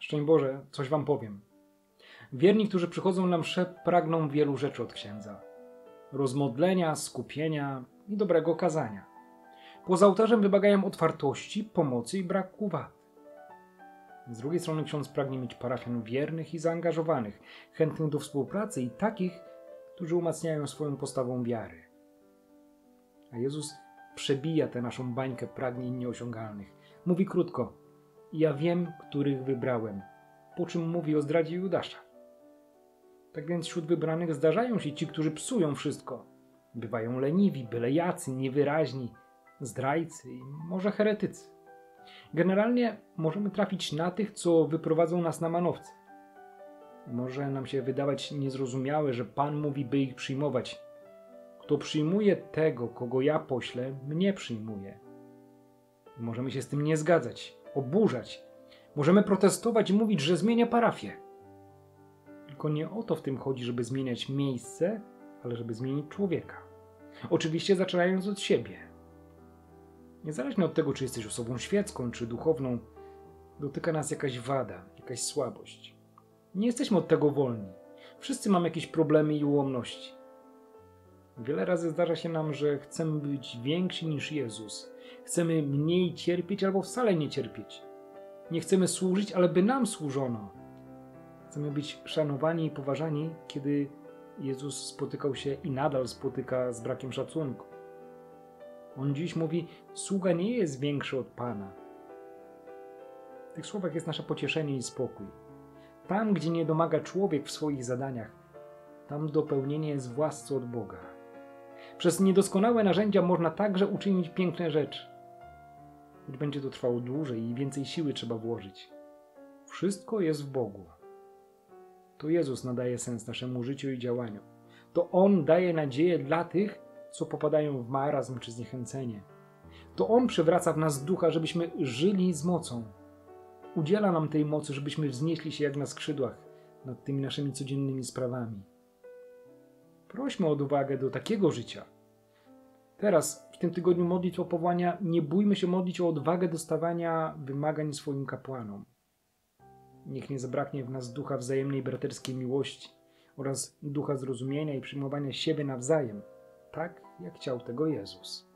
Szczęść Boże, coś wam powiem. Wierni, którzy przychodzą na mszę, pragną wielu rzeczy od księdza. Rozmodlenia, skupienia i dobrego kazania. Poza ołtarzem wymagają otwartości, pomocy i braku wad. Z drugiej strony ksiądz pragnie mieć parafian wiernych i zaangażowanych, chętnych do współpracy i takich, którzy umacniają swoją postawą wiary. A Jezus przebija tę naszą bańkę pragnień nieosiągalnych. Mówi krótko: ja wiem, których wybrałem, po czym mówi o zdradzie Judasza. Tak więc wśród wybranych zdarzają się ci, którzy psują wszystko. Bywają leniwi, byle jacy, niewyraźni, zdrajcy i może heretycy. Generalnie możemy trafić na tych, co wyprowadzą nas na manowce. Może nam się wydawać niezrozumiałe, że Pan mówi, by ich przyjmować. Kto przyjmuje tego, kogo ja poślę, mnie przyjmuje. I możemy się z tym nie zgadzać, oburzać. Możemy protestować i mówić, że zmienia parafię. Tylko nie o to w tym chodzi, żeby zmieniać miejsce, ale żeby zmienić człowieka. Oczywiście zaczynając od siebie. Niezależnie od tego, czy jesteś osobą świecką, czy duchowną, dotyka nas jakaś wada, jakaś słabość. Nie jesteśmy od tego wolni. Wszyscy mamy jakieś problemy i ułomności. Wiele razy zdarza się nam, że chcemy być więksi niż Jezus. Chcemy mniej cierpieć albo wcale nie cierpieć. Nie chcemy służyć, ale by nam służono. Chcemy być szanowani i poważani, kiedy Jezus spotykał się i nadal spotyka z brakiem szacunku. On dziś mówi: sługa nie jest większy od Pana. W tych słowach jest nasze pocieszenie i spokój. Tam, gdzie nie domaga człowiek w swoich zadaniach, tam dopełnienie jest władcą od Boga. Przez niedoskonałe narzędzia można także uczynić piękne rzeczy. Choć będzie to trwało dłużej i więcej siły trzeba włożyć. Wszystko jest w Bogu. To Jezus nadaje sens naszemu życiu i działaniu. To On daje nadzieję dla tych, co popadają w marazm czy zniechęcenie. To On przywraca w nas ducha, żebyśmy żyli z mocą. Udziela nam tej mocy, żebyśmy wznieśli się jak na skrzydłach nad tymi naszymi codziennymi sprawami. Prośmy o odwagę do takiego życia. Teraz, w tym tygodniu modlitw o powołania, nie bójmy się modlić o odwagę do stawiania wymagań swoim kapłanom. Niech nie zabraknie w nas ducha wzajemnej braterskiej miłości oraz ducha zrozumienia i przyjmowania siebie nawzajem, tak jak chciał tego Jezus.